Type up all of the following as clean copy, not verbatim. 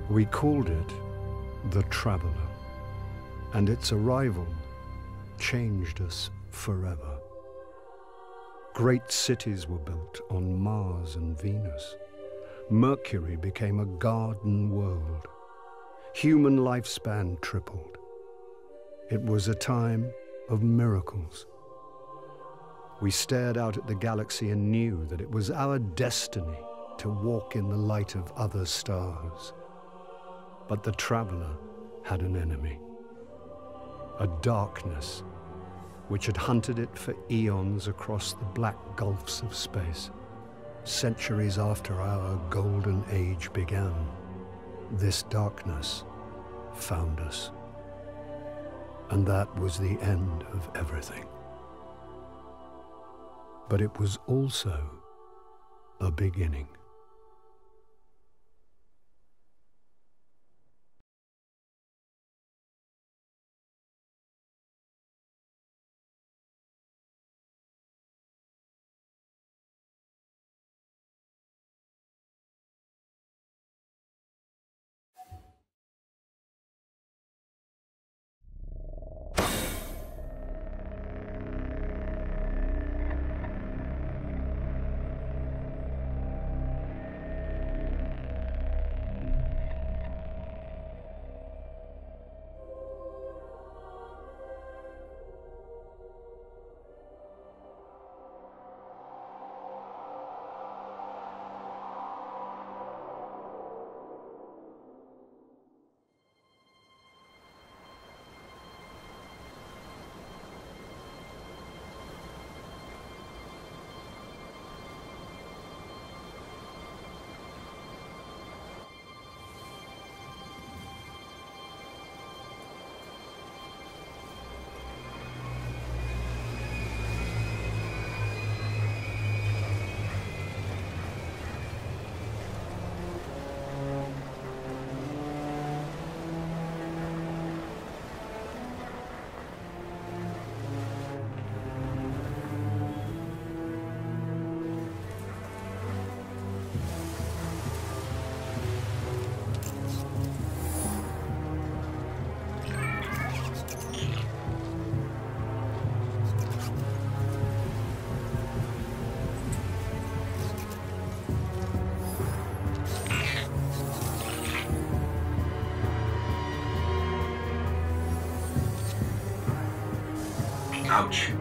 We called it the Traveler, and its arrival changed us forever. Great cities were built on Mars and Venus. Mercury became a garden world. Human lifespan tripled. It was a time of miracles. We stared out at the galaxy and knew that it was our destiny to walk in the light of other stars. But the Traveler had an enemy, a darkness which had hunted it for eons across the black gulfs of space. Centuries after our golden age began, this darkness found us. And that was the end of everything. But it was also a beginning. Ouch.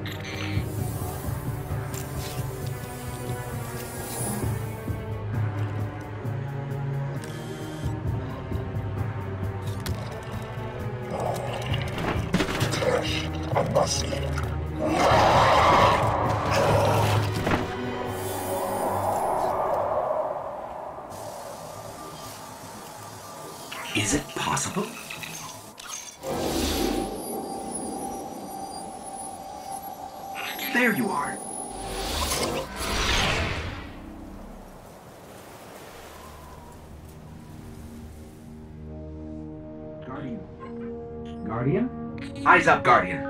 Is it possible? There you are. Guardian? Eyes up, Guardian.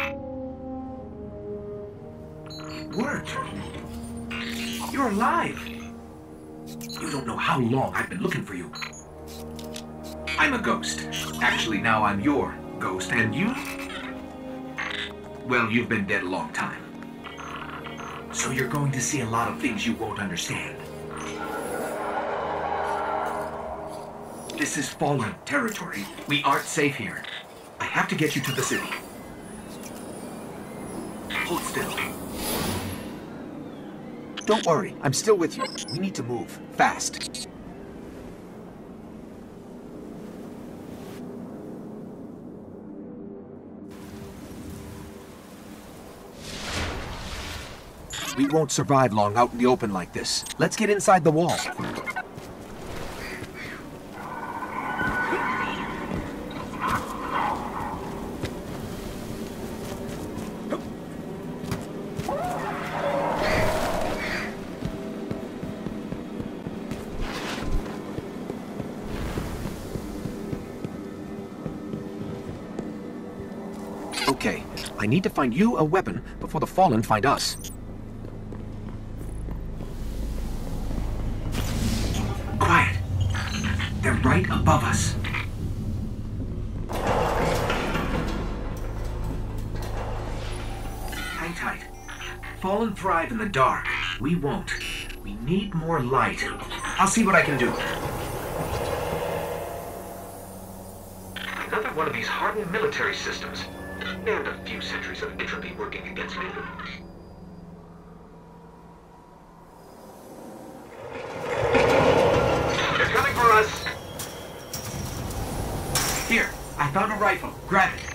It worked. You're alive. You don't know how long I've been looking for you. I'm a ghost. Actually, now I'm your ghost. And you? Well, you've been dead a long time. So you're going to see a lot of things you won't understand. This is fallen territory. We aren't safe here. I have to get you to the city. Hold still. Don't worry, I'm still with you. We need to move. Fast. We won't survive long out in the open like this. Let's get inside the wall. Okay, I need to find you a weapon before the Fallen find us. They're right above us. Hang tight. Fallen thrive in the dark. We won't. We need more light. I'll see what I can do. Another one of these hardened military systems. And a few centuries of entropy working against me. They're coming for us! Here, I found a rifle. Grab it.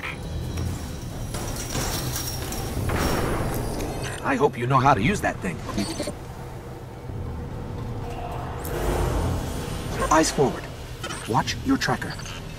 I hope you know how to use that thing. Eyes forward. Watch your tracker.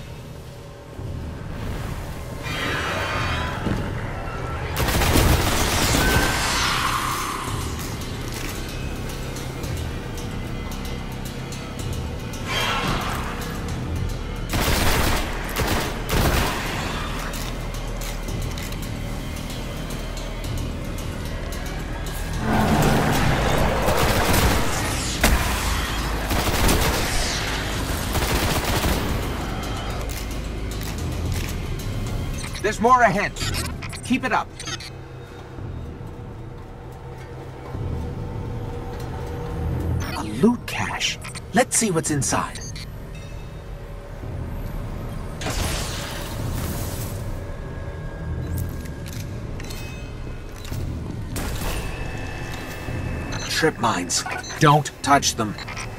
There's more ahead. Keep it up. A loot cache. Let's see what's inside. Trip mines. Don't touch them.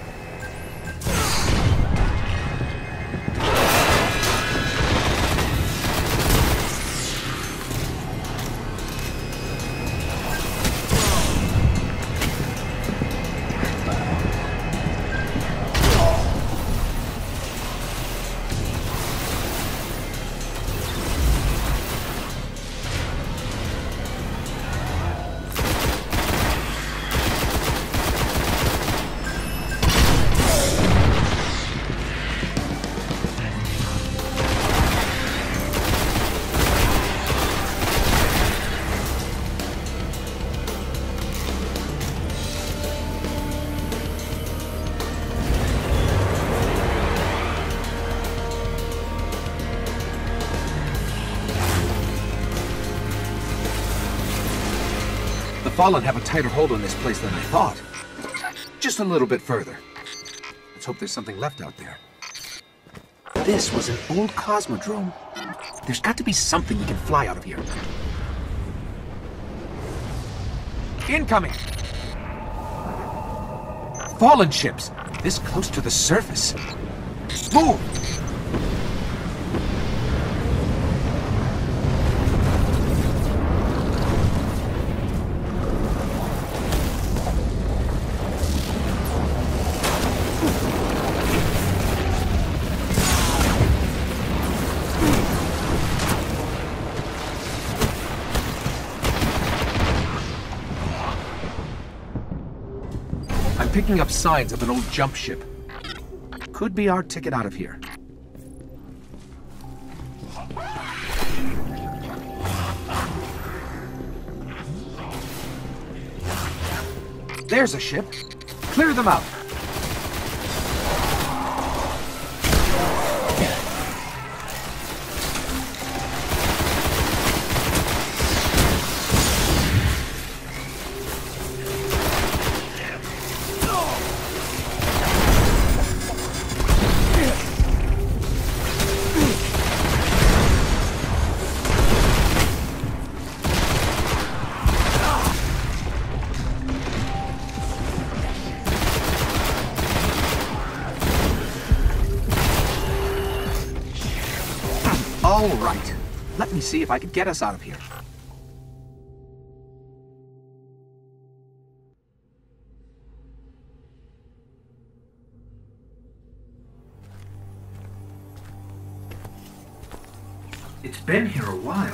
The Fallen have a tighter hold on this place than I thought. Just a little bit further. Let's hope there's something left out there. This was an old cosmodrome. There's got to be something we can fly out of here. Incoming! Fallen ships! This close to the surface. Move! Picking up signs of an old jump ship. Could be our ticket out of here. There's a ship. Clear them out. All right. Let me see if I can get us out of here. It's been here a while.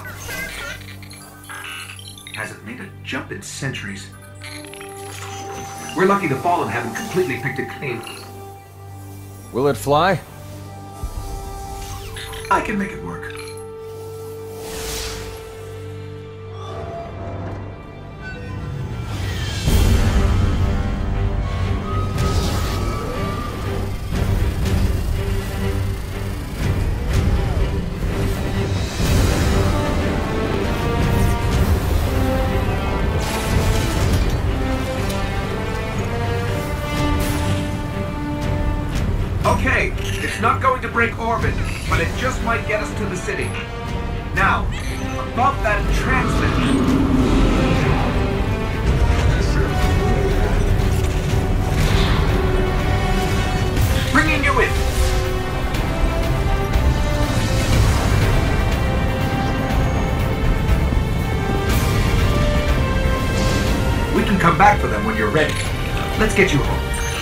Hasn't made a jump in centuries. We're lucky the Fallen haven't completely picked it clean. Will it fly? I can make it work. going to break orbit, but it just might get us to the city. Now, above that transmitter. Bringing you in. We can come back for them when you're ready. Let's get you home.